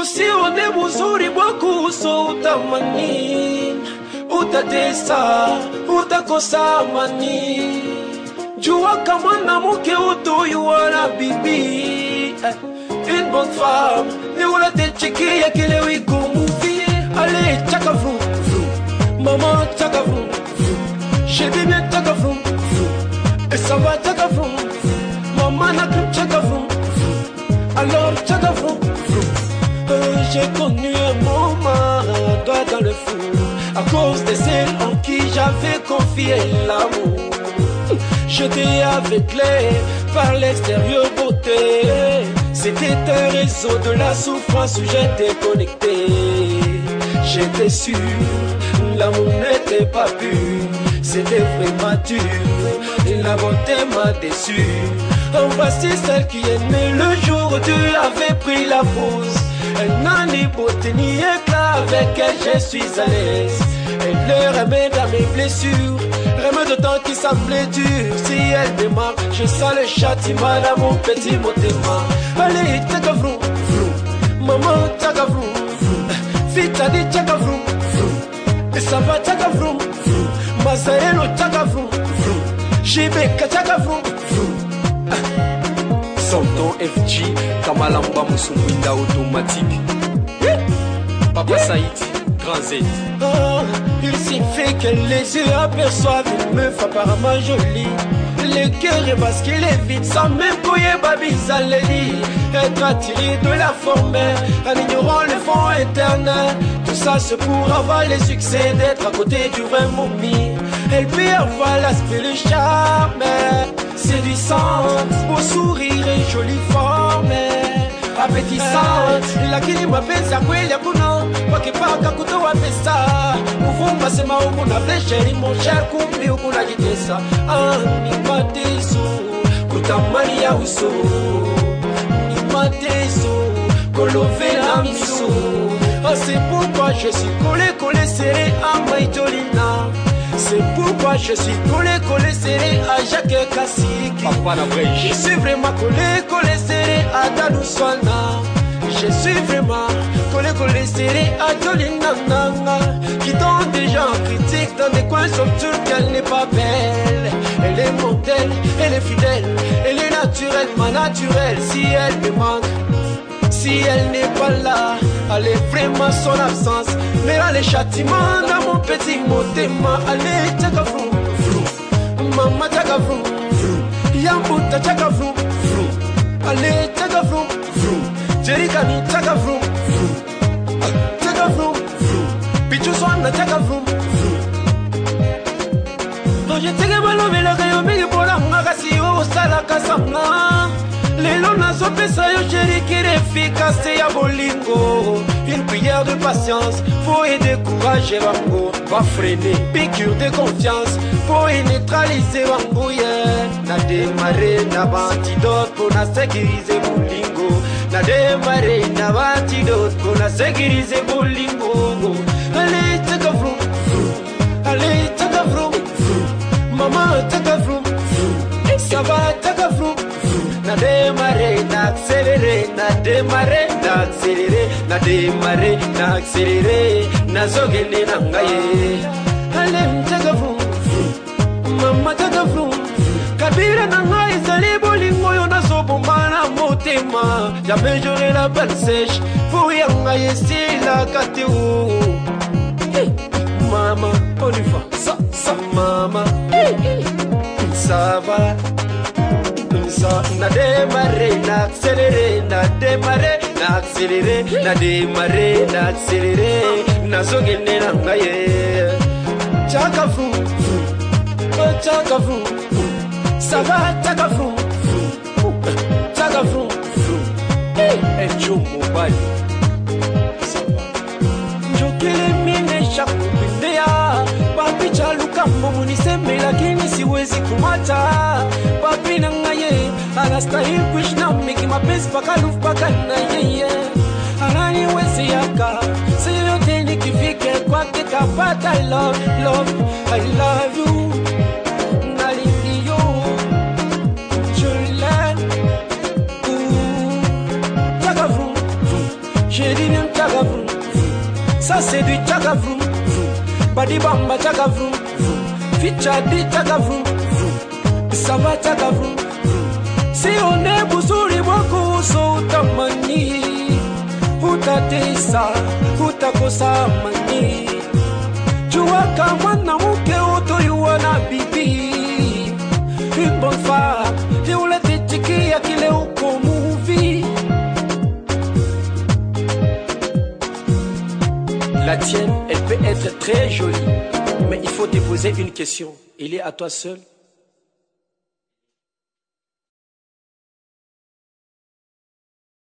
usione uzuri wako uso utamani, utatesa, utakosa amani. Jua kama mwanamke utoyuana bibi, une bonne femme, ni wala techikia kile wiko movie. Allez, tchaka vroom, vroom. Maman, tchaka vroom, vroom. J'ai dit bien tchaka vroom, vroom. Et ça va tchaka vroom, vroom. Maman n'a plus tchaka vroom, vroom. Alors tchaka vroom, vroom. J'ai connu un moment, toi dans le fou, à cause de celle en qui j'avais confié l'amour. J'étais aveuglé par l'extérieur beauté. C'était un réseau de la souffrance où j'étais connecté. J'étais sûr, l'amour n'était pas pur. C'était vrai mature, et la bonté m'a déçu. En voici celle qui est née le jour où tu avais pris la pause. Elle n'a ni beauté ni éclat, avec elle je suis à l'aise. Elle le remède à mes blessures, remède de temps qui semblait dur. Si elle démarre, je sens le châtiment dans mon petit motema. Allez, tchaka vroom, vroom. Maman, tchaka vroom, vroom. Fita dit tchaka vroom, vroom. Et ça va tchaka vroom, vroom. Mazarelo tchaka vroom, vroom. Jibeka tchaka vroom, vroom. Santon FG, Kamalamba Moussoumbinda automatique. Papa Saïd, Grand Z. Oh, il suffit que les yeux aperçoivent une meuf apparemment jolie. Le cœur est basculé vite sans même couiller Babizaleli. Être attiré de la forme en ignorant le fond éternel. Tout ça c'est pour avoir le succès d'être à côté du vrai momie. Elle peut avoir l'aspect, le charme séduisante, beau sourire et jolie forme appétissante. Lakini mapenzi ya kweli hakuna, wakipaka kutoa pesa. Uvumba sema ukuna flesheri, mon cher kumbi ukuna jitesa. Ni mateso, kutamani ya uso. Ni mateso, kolove la miso. C'est pourquoi je suis collé serré à Maïtolina. C'est pourquoi je suis collé serré à Jacques Kassiki. Je suis vraiment collé serré à Danuswana. Je suis vraiment collé serré à Jolina Nanga. Qui donne des gens critiques dans des coins obscurs qu'elle n'est pas belle. Elle est mortelle, elle est fidèle, elle est naturellement naturelle. Si elle me manque, si elle n'est pas là, elle est vraiment son absence. Mais là les châtiments dans mon petit motema. Allez, tchaka vroom, vroom. Maman tchaka vroom, vroom. Yambuta tchaka vroom, vroom. Allez, tchaka vroom, vroom. Jerikani tchaka vroom, vroom. Tchaka vroom, vroom. Pichuswana tchaka vroom, vroom. Je tege balobe la kayo mingi pola ngakasi o sala kasanga. Lelo nazo pesa yo chéri qui efficace ya bolingo. Une prière de patience pour y décourager Bango. Va freiner, piqûre de confiance pour y neutraliser Bango. Yeah. Na démarrer na antidote pour na sécuriser bolingo. Na démarrer na antidote pour na sécuriser bolingo. Allez, tchaka vroom, vroom. Allez, tchaka vroom, vroom. Maman, tchaka vroom, vroom. Ça va, tchaka vroom. Na démarrer, na accélérer, na démarrer, na accélérer, na démarrer, na accélérer, na zogene na ngaye. Allez, tchaka vroom, vroom. Mama tchaka vroom, vroom. Kabira na ngaye zali bolingo yo na sobomana motema. Jamais j'aurai la belle sèche pour y ngaye si la kateo. Mama, on y va, ça, mama. Ça va. Na démarrer, na accélérer, na démarrer, na accélérer, na démarrer, na accélérer, na zogene na ngaye. Tchaka vroom, vroom. Tchaka vroom, vroom. Ça va, tchaka vroom, vroom. Tchaka vroom, vroom. Et Joe Mobile. Ça va. Njokele mine shaku pindea. Papi chaluka mbomuni seme lakini siwezi kumata. Papi na ngaye anastahili kuishi na miki mapenzi paka lufu paka na yeye. Anani wezi yaka si yote nikifike kwake kapata love, love, I love you. Nalindi yo je l'aime. Tchaka vroom, vroom. J'ai dit bien Ça c'est du tchaga vroom vroom. Badi bamba tchaga vroom vroom. Ficha di tchaga vroom vroom. Ça va tchaga vroom vroom. Si on est buzuri wako so utamani. Utatesa, utakosa mani. Jua kama na muke utoyua na bibi. Une bonne femme, et on l'a détiqué à qu'il est au movie. La tienne, elle peut être très jolie, mais il faut te poser une question. Il est à toi seul.